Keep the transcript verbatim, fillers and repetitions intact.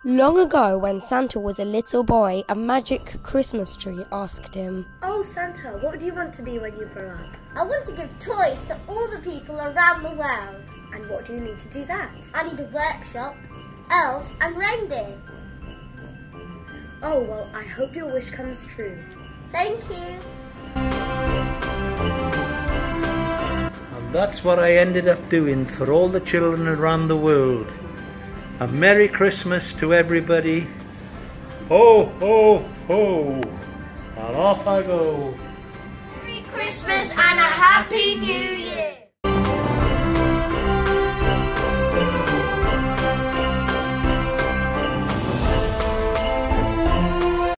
Long ago, when Santa was a little boy, a magic Christmas tree asked him, "Oh, Santa, what do you want to be when you grow up?" I want to give toys to all the people around the world. "And what do you need to do that?" I need a workshop, elves and reindeer. "Oh, well, I hope your wish comes true." Thank you. And that's what I ended up doing for all the children around the world. A Merry Christmas to everybody. Ho, ho, ho. And off I go. Merry Christmas and a Happy New Year.